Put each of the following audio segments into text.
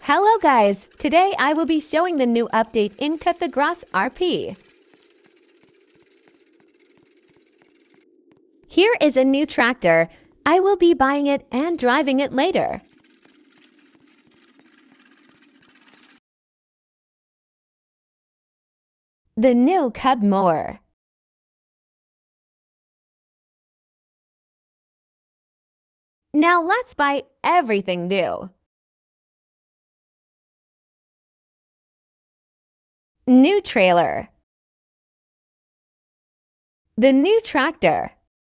Hello guys! Today I will be showing the new update in Cut the Grass RP. Here is a new tractor. I will be buying it and driving it later. The new cub mower. Now let's buy everything new. New trailer. The new tractor.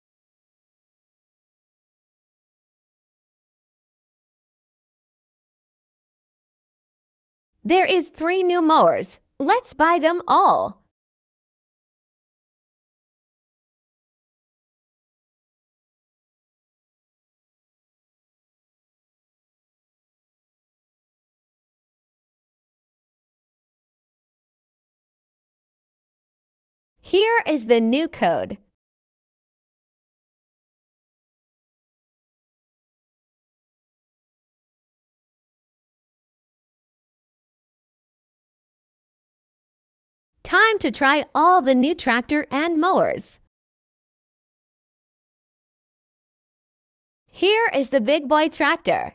There is 3 new mowers. Let's buy them all. Here is the new code. Time to try all the new tractor and mowers. Here is the big boy tractor.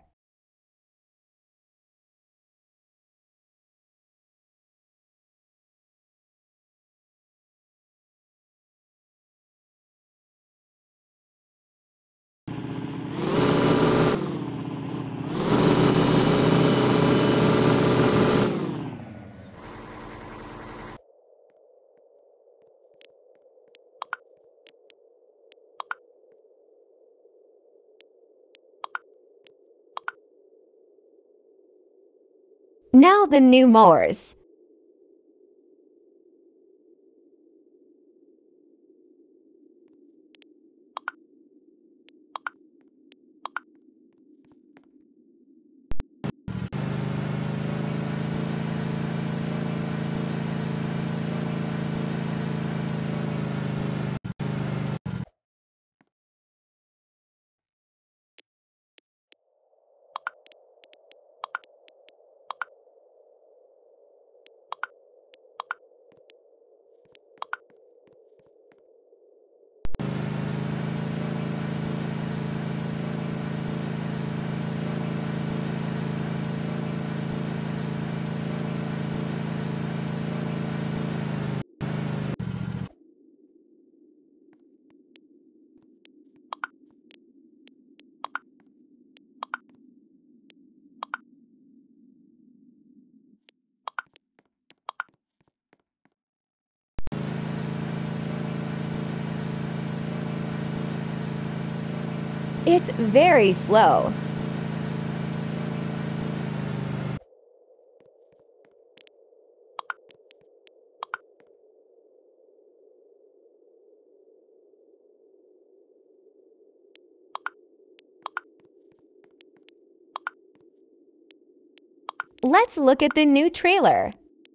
Now the new mowers. It's very slow. Let's look at the new trailer.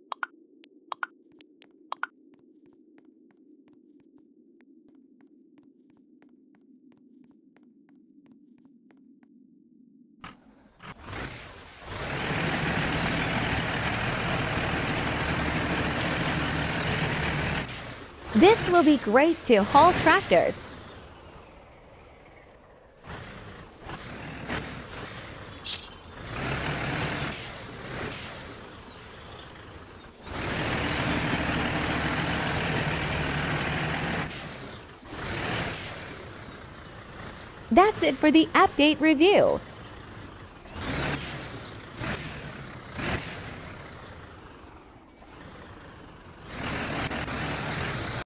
This will be great to haul tractors. That's it for the update review.